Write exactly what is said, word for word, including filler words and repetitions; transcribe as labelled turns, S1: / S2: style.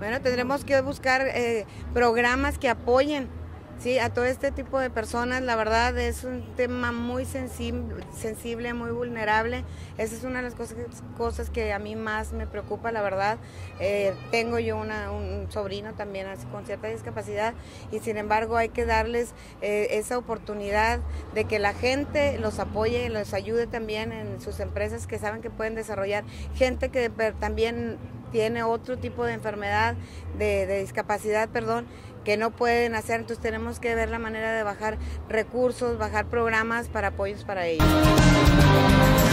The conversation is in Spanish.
S1: Bueno, tendremos que buscar eh, programas que apoyen, sí, a todo este tipo de personas. La verdad es un tema muy sensible, sensible, muy vulnerable. Esa es una de las cosas, cosas que a mí más me preocupa, la verdad. Eh, tengo yo una, un sobrino también así, con cierta discapacidad, y sin embargo hay que darles eh, esa oportunidad de que la gente los apoye, los ayude también en sus empresas, que saben que pueden desarrollar. Gente que también tiene otro tipo de enfermedad, de, de discapacidad, perdón, que no pueden hacer. Entonces tenemos que ver la manera de bajar recursos, bajar programas para apoyos para ellos.